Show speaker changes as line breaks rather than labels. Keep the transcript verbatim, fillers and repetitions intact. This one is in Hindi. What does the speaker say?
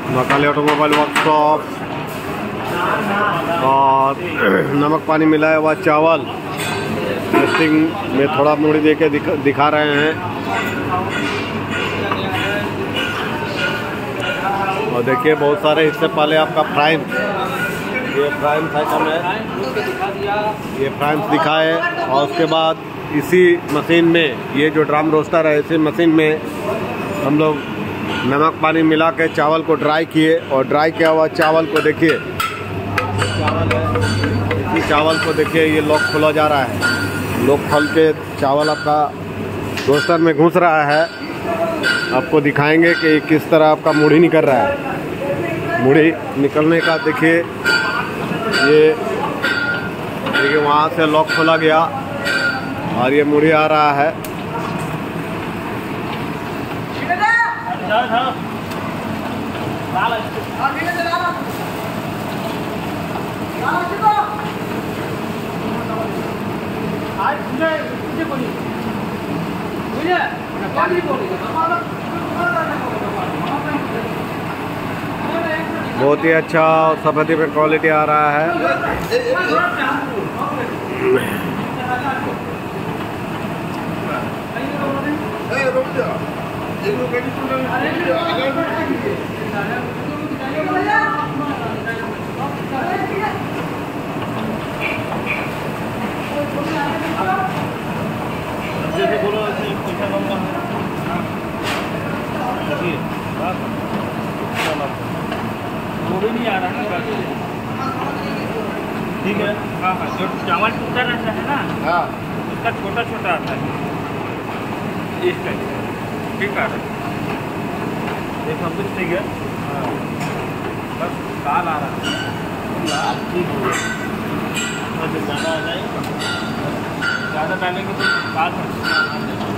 महाकाली ऑटोमोबाइल वर्कशॉप और नमक पानी मिलाया हुआ चावल टेस्टिंग में थोड़ा मूड़ी दे के दिखा, दिखा रहे हैं। और देखिए बहुत सारे इससे पहले आपका फ्राइम, ये फ्राइम आइटम है, ये फ्राइम्स दिखाए। और उसके बाद इसी मशीन में ये जो ड्रम रोस्टर है, इसी मशीन में हम लोग नमक पानी मिला के चावल को ड्राई किए। और ड्राई किया हुआ चावल को देखिए, चावल है, इसी चावल को देखिए ये लॉक खोला जा रहा है। लॉक खोल के चावल आपका रोस्टर में घुस रहा है। आपको दिखाएंगे कि किस तरह आपका मुड़ी निकल रहा है। मुड़ी निकलने का देखिए, ये देखिए वहाँ से लॉक खोला गया और ये मुड़ी आ रहा है। बहुत ही अच्छा और सफेदी पे क्वालिटी आ रहा है।
जैसे बोलो पैसा मांगा मुड़ी नहीं आ रहा है, ठीक है। हाँ हाँ, जो चावल टूटा रहता है ना, हाँ, उसका छोटा छोटा आता है इस टाइप, ठीक है। एक हम कुछ ठीक है, हाँ, बस काल आ रहा है, लाल ठीक हो गया। ज़्यादा आ जाएगा, ज़्यादा डालेंगे तो काल